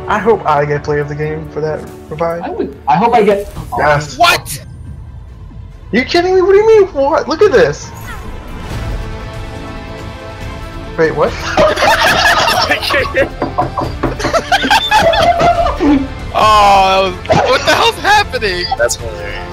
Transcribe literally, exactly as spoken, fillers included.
I hope I get player of the game for that revive. I would. I hope I get. Yes. What? You kidding me? What do you mean? What? Look at this. Wait, what? Oh, that was, what the hell's happening? That's hilarious.